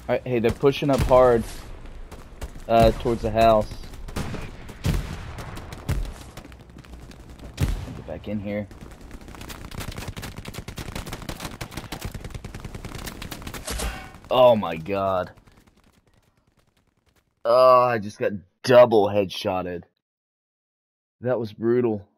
Alright, hey, they're pushing up hard, towards the house. Get back in here. Oh my god. Oh, I just got double headshotted. That was brutal.